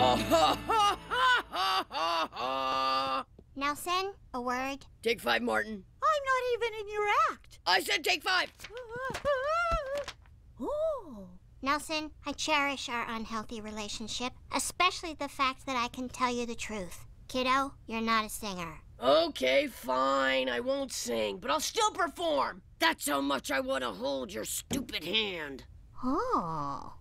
Nelson, a word? Take 5, Martin. I'm not even in your act. I said take 5. Oh. Nelson, I cherish our unhealthy relationship, especially the fact that I can tell you the truth. Kiddo, you're not a singer. Okay, fine. I won't sing, but I'll still perform. That's how much I want to hold your stupid hand. Oh.